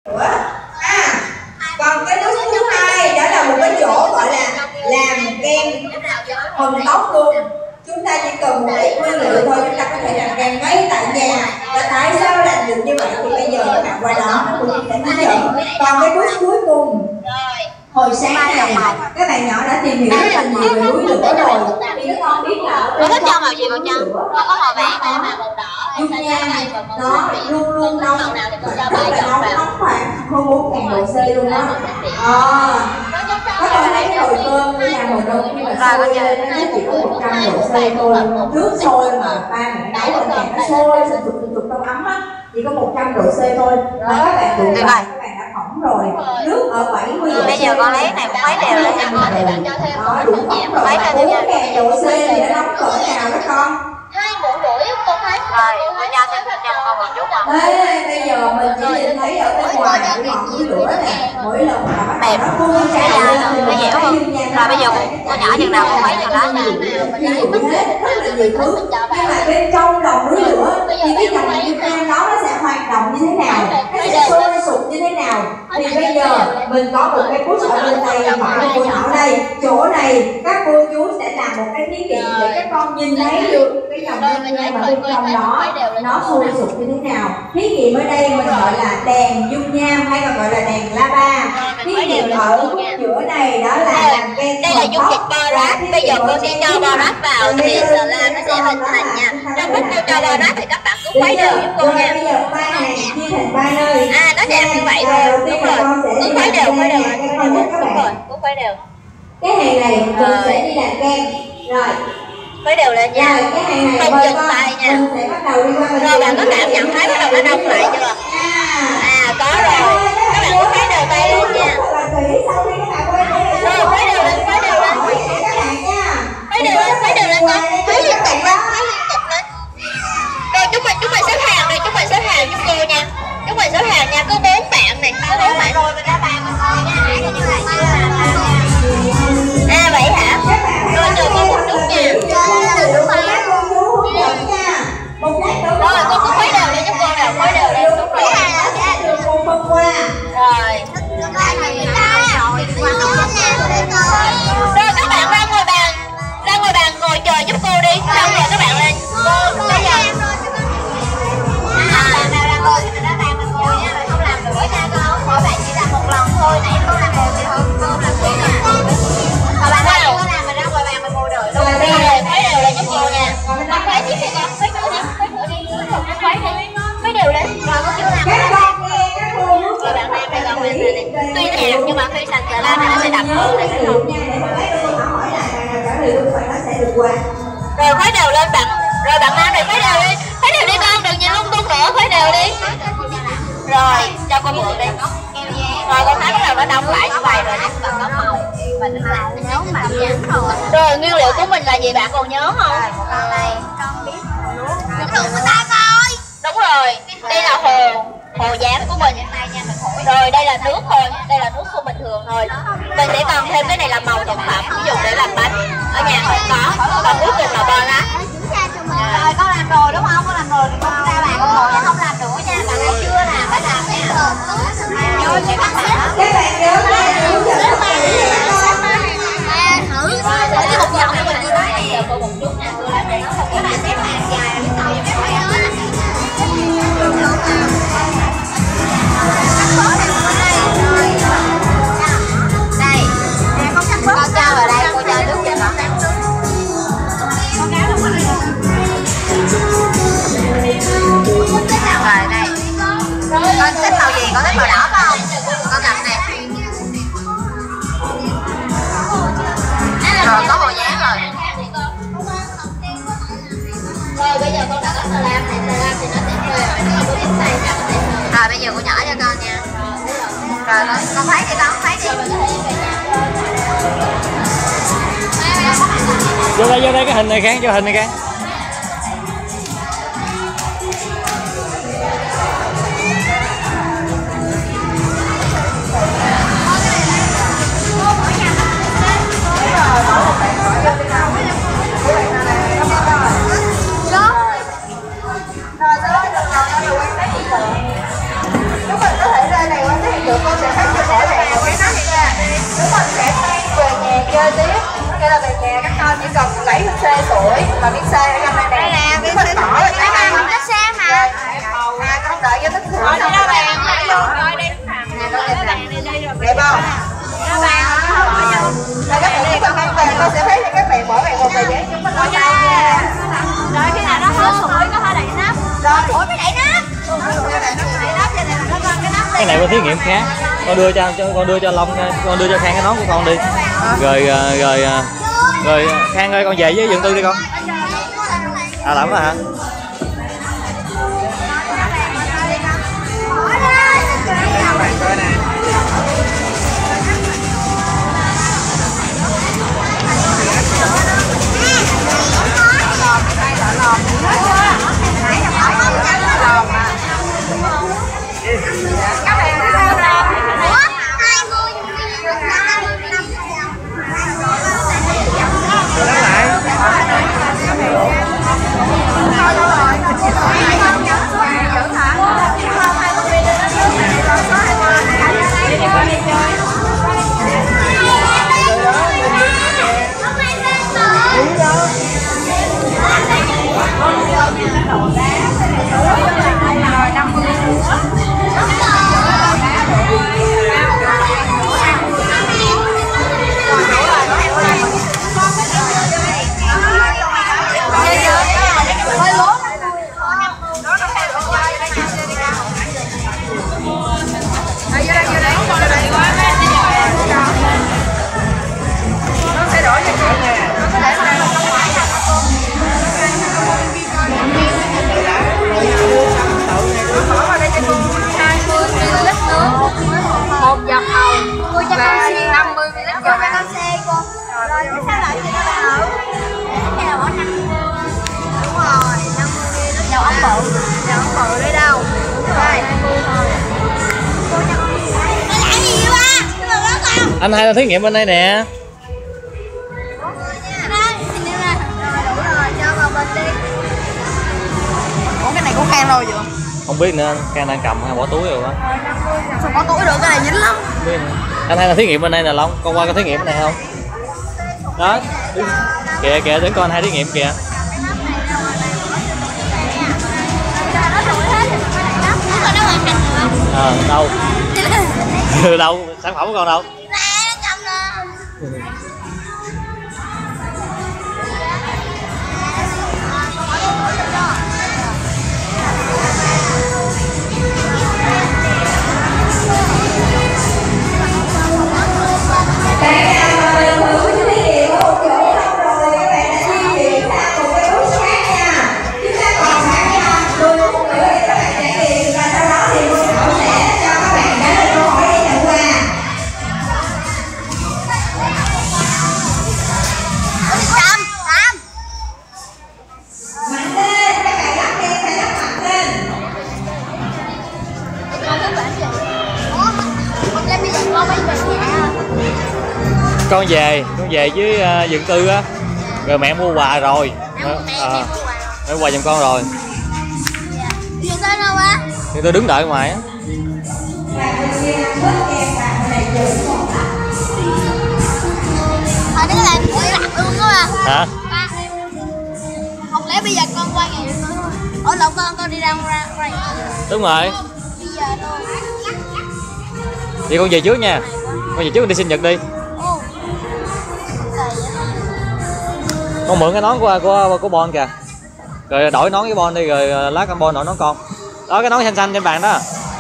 Còn cái bước thứ hai đó là một cái chỗ gọi là làm kem hồng tóc luôn. Chúng ta chỉ cần một ít nguyên liệu thôi, chúng ta có thể làm kem ngay tại nhà. Và tại sao làm được như vậy thì bây giờ các bạn qua đó nó cũng sẽ hướng dẫn. Còn cái bước cuối cùng, hồi sáng này các bạn nhỏ đã tìm hiểu rất là nhiều về núi lửa rồi. Thì các con biết là cô thích cho màu gì con Trân? Con có màu vàng nè, màu đỏ, dung nham nó luôn luôn nóng, rất là nóng khoảng hơn 4000 độ C luôn đó. Các con thấy cái nồi cơm ở nhà hồi đông khi mà sôi lên nó chỉ có 100 độ C thôi. Nước sôi mà ba mẹ nấu ở nhà nó sôi sụp trong ấm á, chỉ có 100 độ C thôi. Mà các bạn đụng vào các bạn đã hỏng rồi. Nước ở 70 độ C. Bây giờ con lấy này cũng mấy đều lên cho con thì bạn cho thêm đó, đúng hỏng rồi. 4000 độ C thì nó nóng cỡ nào đó con? 2 muỗng rưỡi con thấy. Rồi, con cho thêm con một chút không? Đấy, bây giờ mình chỉ nhìn thấy ở bên ngoài của ngọn núi lửa nè, mỗi lần mà bắt đầu nó phun ra nó dẻo hơn. Rồi bây giờ con nhỏ chừng nào con mấy chừng đó nha. Ví dụ hết rất là nhiều thứ, nhưng mà bên trong lòng núi lửa thì cái dòng kim cang đó nó sẽ hoạt động như thế nào, nó sẽ sôi sục như thế nào. Thì bây giờ mình có một cái push ở bên tay phải của cô nhỏ đây, chỗ này các cô chú sẽ làm một cái thí nghiệm để các con nhìn thấy được cái dòng kim cang mà bên trong đó nó sôi sục như thế nào. Thí nghiệm ở đây mình gọi là đèn dung nham hay còn gọi là đèn lava. Thí nghiệm ở khúc giữa này đó là làm kem. Đây là dung dịch borat. Bây giờ cô sẽ cho borat vào thì slime nó sẽ hình thành nha. Trong lúc cô cho borat thì các bạn cứ khuấy đều giúp cô nha. Bây giờ ba này chia thành ba nơi. Nó sẽ như vậy thôi. Đúng rồi. Cứ khuấy đều, khuấy đều. Cứ khuấy đều. Cái hàng này mình sẽ đi làm kem. Rồi. Khuấy đều lên nha. Rồi, cái hàng này không dừng tay nha. Mình sẽ bắt đầu đi qua bên. Rồi bạn có cảm nhận thấy bắt đầu nó đông lại chưa? Có rồi. Các bạn cứ khuấy đều tay lên nha. Rồi khuấy đều lên, khuấy đều lên. Khuấy đều lên, khuấy đều lên con. Khuấy liên tục lên, khuấy liên tục lên. Rồi chúng mình xếp hàng này, chúng mình xếp hàng giúp cô nha. Chúng mình xếp hàng nha, có 4 bạn này, có 4 bạn. Rồi mình ra bàn mình ngồi nha. Vậy hả? Rồi chờ con một chút nha. Rồi con cứ khuấy đều lên giúp cô nào, khuấy đều lên. Đúng rồi. Rồi. Rồi các bạn ra ngồi bàn ngồi chờ giúp cô đi. Xong rồi các bạn lên. Bây giờ nào ra ngồi thì mình ra bàn mình ngồi nha, rồi không làm nữa nha con. Mỗi bạn chỉ làm một lần thôi. Nãy con làm rồi thì con làm tiếp nè. Còn bạn nào con làm mình ra ngồi bàn mình ngồi đợi luôn. Rồi khuấy đều lên giúp cô nha. Con khuấy tiếp đi con, khuấy nữa đi, khuấy nữa đi. Khuấy đi, khuấy đều lên. Rồi con chưa làm. Rồi bạn đang đây gần mình này. Tuy nhạt nhưng mà khi sành xà la thì nó sẽ đậm hơn này thấy không? Rồi khuấy đều lên bạn. Rồi bạn Nam này khuấy đều đi. Khuấy đều đi con, đừng nhìn lung tung nữa, khuấy đều đi. Rồi, cho con mượn đi. Rồi con thấy bắt đầu nó đông lại như vậy rồi nè. Còn có màu. Rồi nguyên liệu của mình là gì bạn còn nhớ không? Con biết của ta coi. Đúng rồi, đây là hồ dán của mình. Rồi đây là nước thôi, đây là nước không bình thường thôi. Mình sẽ còn thêm cái này là màu thực phẩm dùng để làm bánh. Ở nhà không có. Còn cuối cùng là borat. Rồi con làm rồi đúng không? Con làm rồi thì con ra bạn con ngồi không làm nữa nha. Bạn ấy chưa làm phải làm nha. Vô cho các bạn. Các bạn nhớ thử cái một giọng của mình như thế này. Giờ cô một chút nha. Cô làm đây nó không có làm xếp hàng dài. Con cho vào đây, cô cho nước cho con. Rồi đây. Con thích màu gì? Con thích màu đỏ phải không? Con cầm nè. Rồi có hồ dán rồi. Rồi bây giờ con đã có slime thì nó sẽ rồi bây giờ cô nhỏ cho con nha. Rồi con thấy đi con, thấy đi. Vô đây cái hình này Khang, cho hình này Khang. Chúng mình có thể rơi này qua chơi tiếp. Cái là về nhà các con chỉ cần lấy xe sủi và miếng xe ở trong đây nè. Miếng xe đỏ rồi đó. Cái xe mà. Con đợi cho nó sủi. Rồi đây đâu bạn, rồi đây Đẹp không? Đây các bạn con ăn về con sẽ thấy các bạn mỗi ngày một tờ giấy chúng mình nha. rồi khi nào nó hết sủi có thể đậy nắp. Rồi sủi mới đậy nắp. Cái này có thí nghiệm khác. Con đưa cho Long, con đưa cho Khang cái nón của con đi. Rồi Khang ơi, con về với Dượng Tư đi con. À làm đó hả? Anh hai thí nghiệm bên đây nè. Ủa cái này của Khang rồi vậy? Không biết nữa, Khang đang cầm hay bỏ túi rồi á. Sao bỏ túi được, cái này dính lắm. Anh hai là thí nghiệm bên đây nè Long, con qua cái thí nghiệm bên này không? Đó, kìa kìa, đến con hai thí nghiệm kìa. Đâu? Đâu? Sản phẩm của con đâu? Con về với Dượng Tư á, rồi mẹ mua quà rồi, mẹ mua quà giùm con rồi. Thì tôi đứng đợi ngoài á. Hả? Không lẽ bây giờ con qua ngày ở lộn con đi ra. Đúng rồi. Bây giờ luôn. Vậy con về trước nha. Con về trước đi sinh nhật đi. Con mượn cái nón của Bon kìa. Rồi đổi nón với Bon đi, rồi lát con Bon đổi nón con. Đó, cái nón xanh xanh trên bàn đó.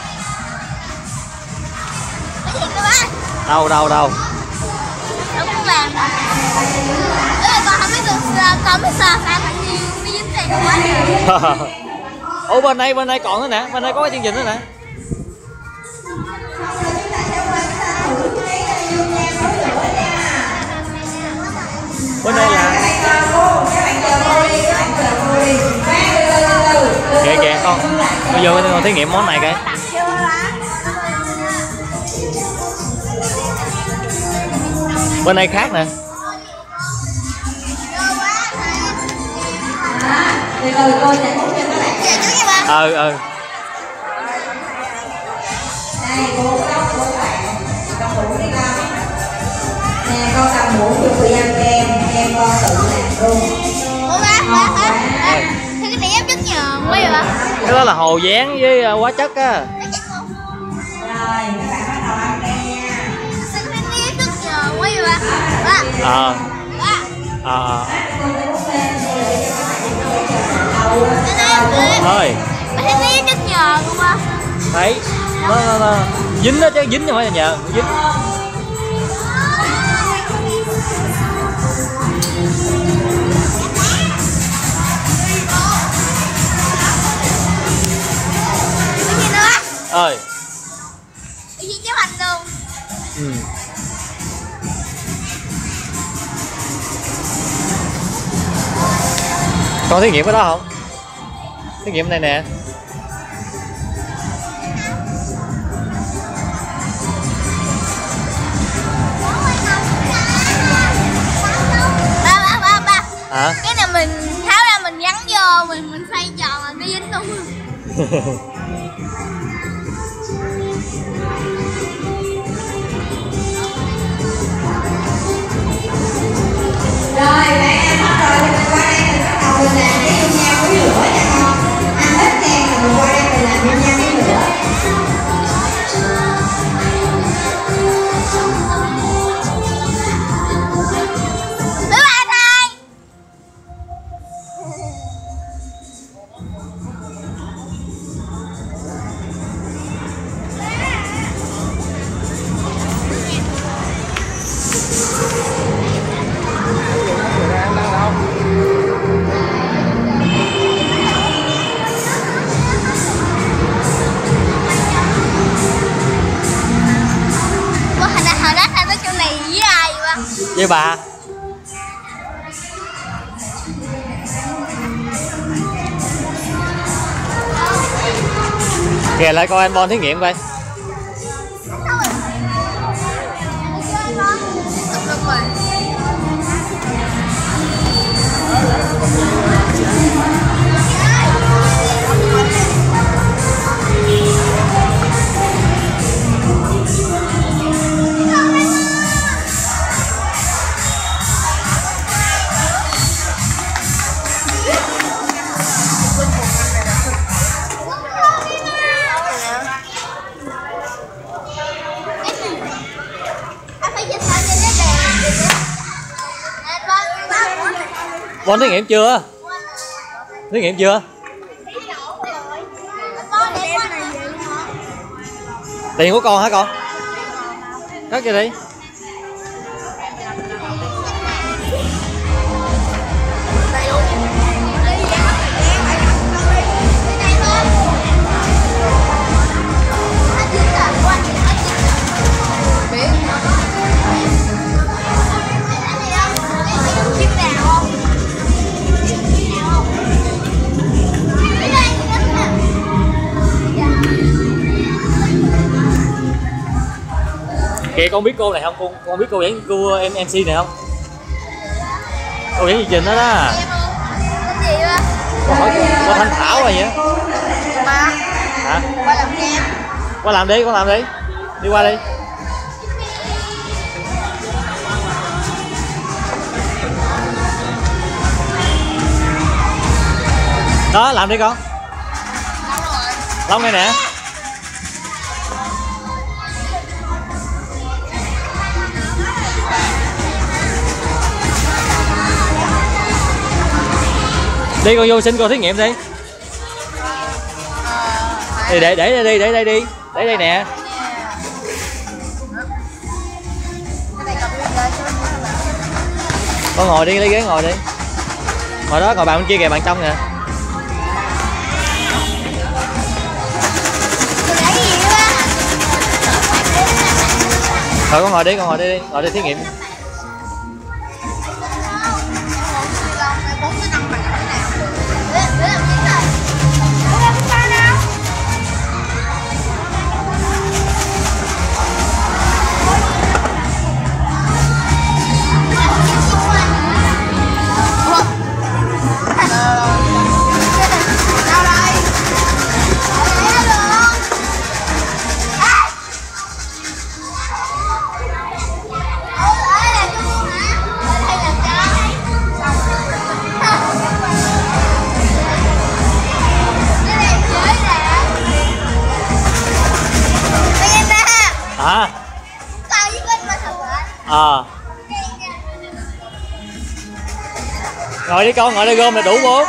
Đâu. Đúng cái bàn mà. Con không biết sao phải dính tiền quá. Ủa bên đây còn nữa nè, bên đây có cái chương trình nữa nè. Bên đây là kìa con bây giờ con thí nghiệm món này coi. Bên đây khác nè. Cô sẽ muốn cho các bạn. Đây cô bạn, con ngủ đi con. Nè con cầm muốn chung thời gian cho em con tự làm luôn. Ủa ba thế cái này em chất nhờn quá vậy ba? Cái đó là hồ dán với hóa chất á. Rồi các bạn bắt đầu ăn kem nha. Sao cái này chất nhờn quá vậy ba? Ba. Ờ. Ba. Thôi. Ba thấy nó chất nhờn không ba? Thấy nó dính đó chứ, dính chứ không phải là nhờn, dính. Cái gì nữa? Ơi. Cái gì chép hành luôn? Ừ. Con thí nghiệm cái đó không? Thí nghiệm này nè. Ba. Hả? Cái này mình tháo ra mình gắn vô, mình xoay tròn là nó dính luôn. Rồi bạn ăn hết rồi thì mình qua đây mình bắt đầu mình làm cái dung nhau với lửa nha con. Ăn hết kem rồi mình qua đây mình làm dung nhau với lửa. Bye bye thôi. Ủa hồi đó tới chỗ này với ai vậy ba? Với bà. Kìa lại coi anh Bon thí nghiệm coi. Bon thí nghiệm chưa? Thí nghiệm chưa? Tiền của con hả con? Cất cho đi. Kìa con biết cô này không? Con biết cô dẫn cô em MC này không? Cô dẫn chương trình đó đó. Con hỏi cô Thanh Thảo rồi vậy? Ba. Hả? Qua làm kem. Qua làm đi, con làm đi. Đi qua đi. Đó, làm đi con. Long đây nè. Đi con vô xin cô thí nghiệm đi. Để đây đi, để đây đi. Để đây nè. Con ngồi đi, lấy ghế ngồi đi. Ngồi đó, ngồi bàn bên kia kìa, bàn trong nè. Thôi con ngồi đi, ngồi đi thí nghiệm. À. Ngồi đi con, ngồi đây gom là đủ 4.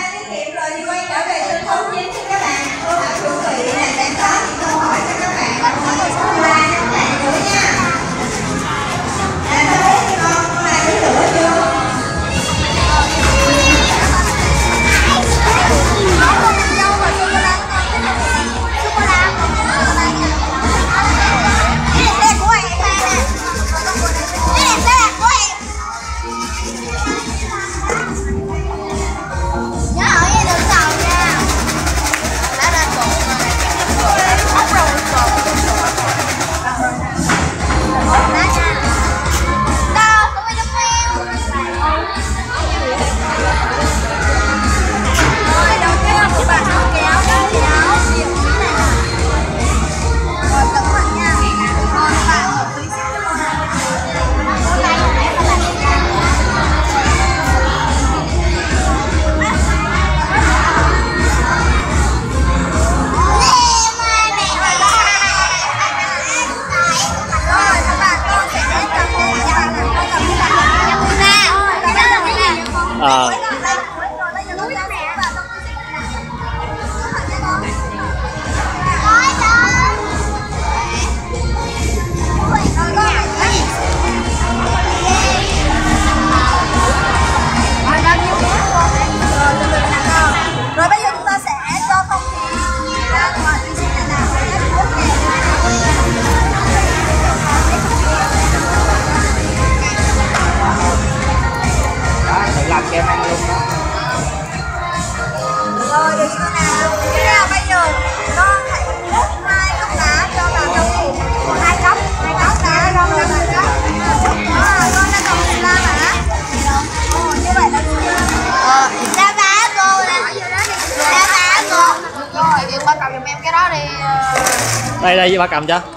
Đây đây, ba cầm cho.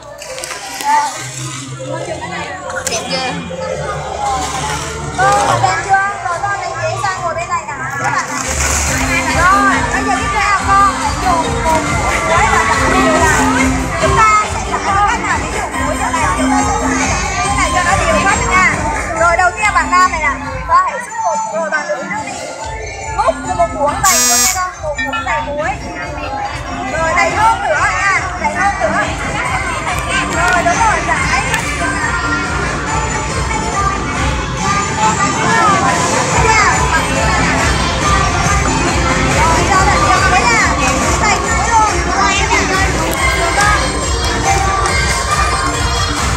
Đẹp chưa? Con đẹp chưa? Rồi con lấy ghế sang ngồi bên này nè các bạn này. Rồi, bây giờ tiếp theo con dùng một muối và cả đều là chúng ta sẽ làm cách nào để dùng muối chỗ này chúng ta sẽ dùng cái này cho nó đều hết nha. Rồi đầu tiên bạn Nam này nè, ta hãy xúc một rồi bạn nữ nước đi. Múc cho một muỗng đầy luôn nha con, một muỗng đầy muối. Rồi đầy nước nữa.